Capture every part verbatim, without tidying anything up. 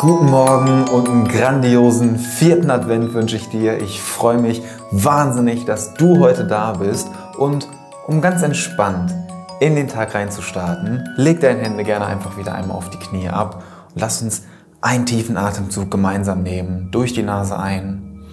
Guten Morgen und einen grandiosen vierten Advent wünsche ich dir. Ich freue mich wahnsinnig, dass du heute da bist. Und um ganz entspannt in den Tag reinzustarten, leg deine Hände gerne einfach wieder einmal auf die Knie ab und lass uns einen tiefen Atemzug gemeinsam nehmen. Durch die Nase ein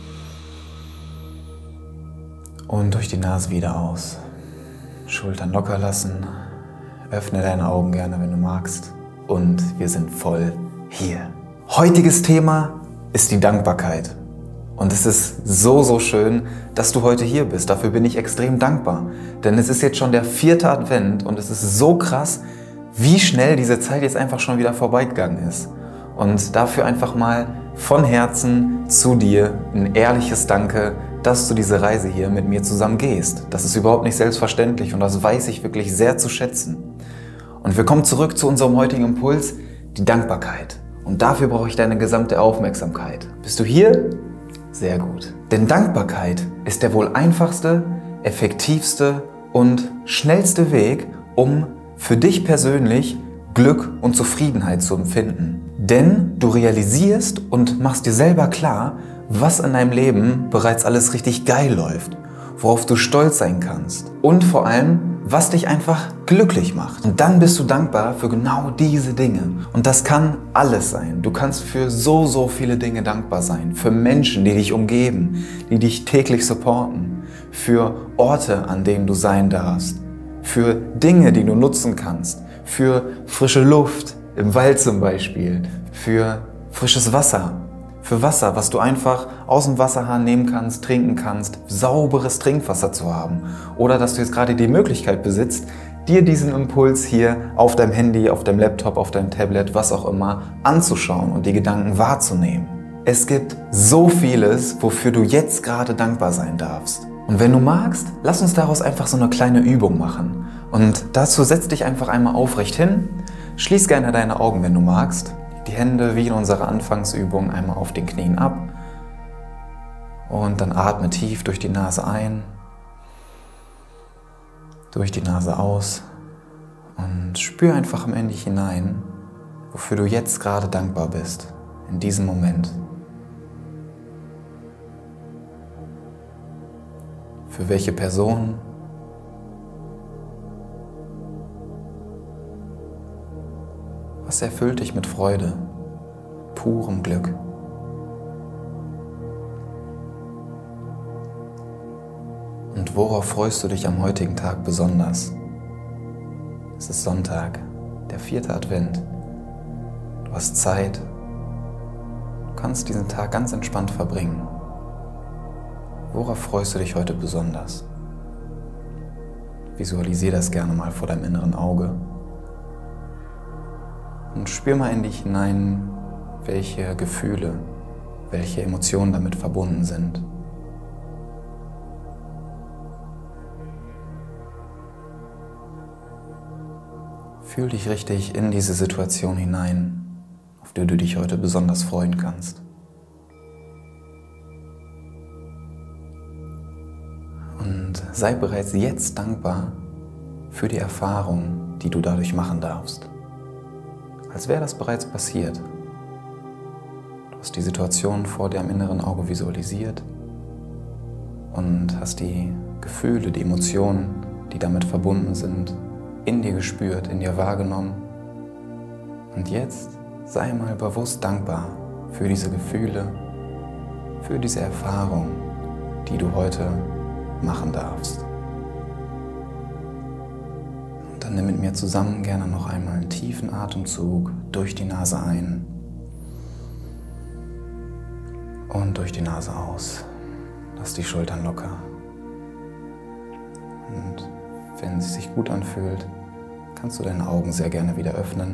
und durch die Nase wieder aus. Schultern locker lassen. Öffne deine Augen gerne, wenn du magst. Und wir sind voll hier. Heutiges Thema ist die Dankbarkeit. Und es ist so, so schön, dass du heute hier bist. Dafür bin ich extrem dankbar. Denn es ist jetzt schon der vierte Advent und es ist so krass, wie schnell diese Zeit jetzt einfach schon wieder vorbeigegangen ist. Und dafür einfach mal von Herzen zu dir ein ehrliches Danke, dass du diese Reise hier mit mir zusammen gehst. Das ist überhaupt nicht selbstverständlich und das weiß ich wirklich sehr zu schätzen. Und wir kommen zurück zu unserem heutigen Impuls, die Dankbarkeit. Und dafür brauche ich deine gesamte Aufmerksamkeit. Bist du hier? Sehr gut. Denn Dankbarkeit ist der wohl einfachste, effektivste und schnellste Weg, um für dich persönlich Glück und Zufriedenheit zu empfinden. Denn du realisierst und machst dir selber klar, was in deinem Leben bereits alles richtig geil läuft, worauf du stolz sein kannst und vor allem, was dich einfach glücklich macht. Und dann bist du dankbar für genau diese Dinge. Und das kann alles sein. Du kannst für so, so viele Dinge dankbar sein. Für Menschen, die dich umgeben, die dich täglich supporten. Für Orte, an denen du sein darfst. Für Dinge, die du nutzen kannst. Für frische Luft, im Wald zum Beispiel. Für frisches Wasser. Für Wasser, was du einfach aus dem Wasserhahn nehmen kannst, trinken kannst, sauberes Trinkwasser zu haben. Oder dass du jetzt gerade die Möglichkeit besitzt, dir diesen Impuls hier auf deinem Handy, auf deinem Laptop, auf deinem Tablet, was auch immer, anzuschauen und die Gedanken wahrzunehmen. Es gibt so vieles, wofür du jetzt gerade dankbar sein darfst. Und wenn du magst, lass uns daraus einfach so eine kleine Übung machen. Und dazu setz dich einfach einmal aufrecht hin, schließ gerne deine Augen, wenn du magst. Die Hände wie in unserer Anfangsübung einmal auf den Knien ab und dann atme tief durch die Nase ein, durch die Nase aus und spür einfach am Ende hinein, wofür du jetzt gerade dankbar bist, in diesem Moment. Für welche Person? Was erfüllt dich mit Freude, purem Glück? Und worauf freust du dich am heutigen Tag besonders? Es ist Sonntag, der vierte Advent. Du hast Zeit. Du kannst diesen Tag ganz entspannt verbringen. Worauf freust du dich heute besonders? Visualisier das gerne mal vor deinem inneren Auge. Und spür mal in dich hinein, welche Gefühle, welche Emotionen damit verbunden sind. Fühl dich richtig in diese Situation hinein, auf die du dich heute besonders freuen kannst. Und sei bereits jetzt dankbar für die Erfahrung, die du dadurch machen darfst. Als wäre das bereits passiert. Du hast die Situation vor dir im inneren Auge visualisiert und hast die Gefühle, die Emotionen, die damit verbunden sind, in dir gespürt, in dir wahrgenommen. Und jetzt sei mal bewusst dankbar für diese Gefühle, für diese Erfahrung, die du heute machen darfst. Dann nimm mit mir zusammen gerne noch einmal einen tiefen Atemzug durch die Nase ein und durch die Nase aus. Lass die Schultern locker. Und wenn es sich gut anfühlt, kannst du deine Augen sehr gerne wieder öffnen.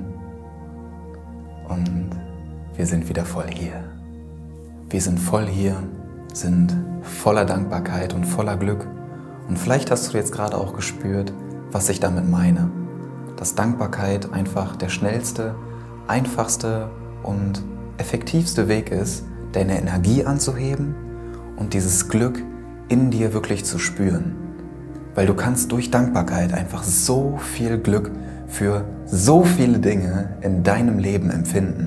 Und wir sind wieder voll hier. Wir sind voll hier, sind voller Dankbarkeit und voller Glück. Und vielleicht hast du jetzt gerade auch gespürt, was ich damit meine. Dass Dankbarkeit einfach der schnellste, einfachste und effektivste Weg ist, deine Energie anzuheben und dieses Glück in dir wirklich zu spüren. Weil du kannst durch Dankbarkeit einfach so viel Glück für so viele Dinge in deinem Leben empfinden.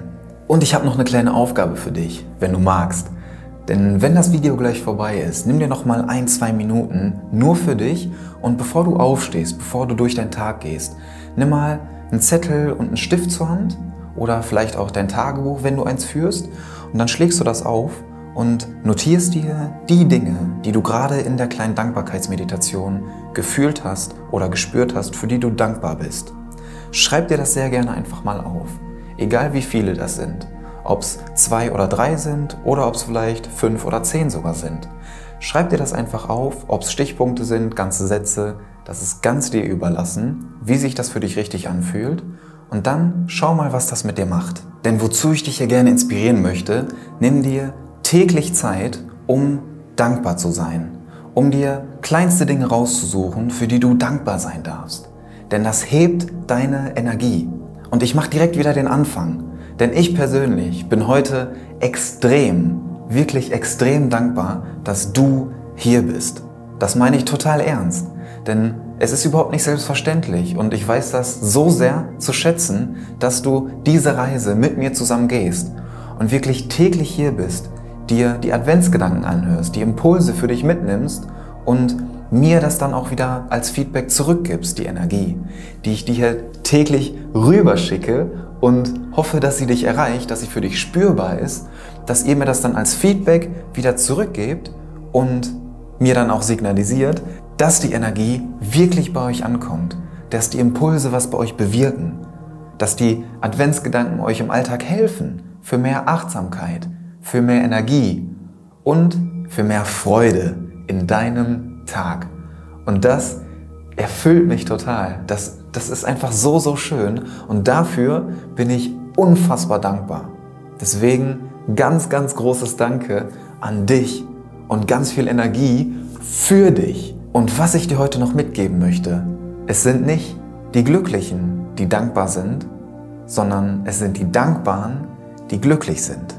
Und ich habe noch eine kleine Aufgabe für dich, wenn du magst. Denn wenn das Video gleich vorbei ist, nimm dir noch mal ein, zwei Minuten nur für dich und bevor du aufstehst, bevor du durch deinen Tag gehst, nimm mal einen Zettel und einen Stift zur Hand oder vielleicht auch dein Tagebuch, wenn du eins führst, und dann schlägst du das auf und notierst dir die Dinge, die du gerade in der kleinen Dankbarkeitsmeditation gefühlt hast oder gespürt hast, für die du dankbar bist. Schreib dir das sehr gerne einfach mal auf, egal wie viele das sind. Ob es zwei oder drei sind oder ob es vielleicht fünf oder zehn sogar sind. Schreib dir das einfach auf, ob es Stichpunkte sind, ganze Sätze, das ist ganz dir überlassen, wie sich das für dich richtig anfühlt. Und dann schau mal, was das mit dir macht. Denn wozu ich dich hier gerne inspirieren möchte, nimm dir täglich Zeit, um dankbar zu sein. Um dir kleinste Dinge rauszusuchen, für die du dankbar sein darfst. Denn das hebt deine Energie. Und ich mache direkt wieder den Anfang. Denn ich persönlich bin heute extrem, wirklich extrem dankbar, dass du hier bist. Das meine ich total ernst. Denn es ist überhaupt nicht selbstverständlich und ich weiß das so sehr zu schätzen, dass du diese Reise mit mir zusammen gehst und wirklich täglich hier bist, dir die Adventsgedanken anhörst, die Impulse für dich mitnimmst und mir das dann auch wieder als Feedback zurückgibst, die Energie, die ich dir täglich rüberschicke und hoffe, dass sie dich erreicht, dass sie für dich spürbar ist, dass ihr mir das dann als Feedback wieder zurückgebt und mir dann auch signalisiert, dass die Energie wirklich bei euch ankommt, dass die Impulse was bei euch bewirken, dass die Adventsgedanken euch im Alltag helfen für mehr Achtsamkeit, für mehr Energie und für mehr Freude in deinem Tag. Und das erfüllt mich total. Das, das ist einfach so, so schön und dafür bin ich unfassbar dankbar. Deswegen ganz, ganz großes Danke an dich und ganz viel Energie für dich. Und was ich dir heute noch mitgeben möchte, es sind nicht die Glücklichen, die dankbar sind, sondern es sind die Dankbaren, die glücklich sind.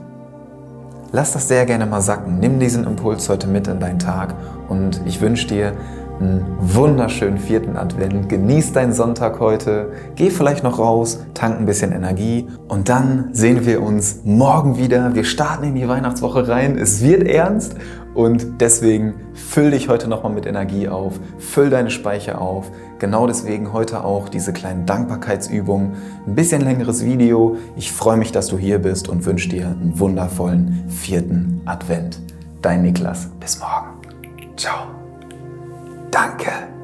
Lass das sehr gerne mal sacken. Nimm diesen Impuls heute mit in deinen Tag und ich wünsche dir einen wunderschönen vierten Advent. Genieß deinen Sonntag heute, geh vielleicht noch raus, tank ein bisschen Energie und dann sehen wir uns morgen wieder. Wir starten in die Weihnachtswoche rein, es wird ernst und deswegen füll dich heute nochmal mit Energie auf, füll deine Speicher auf. Genau deswegen heute auch diese kleinen Dankbarkeitsübungen, ein bisschen längeres Video. Ich freue mich, dass du hier bist und wünsche dir einen wundervollen vierten Advent. Dein Niklas, bis morgen. Ciao. Danke.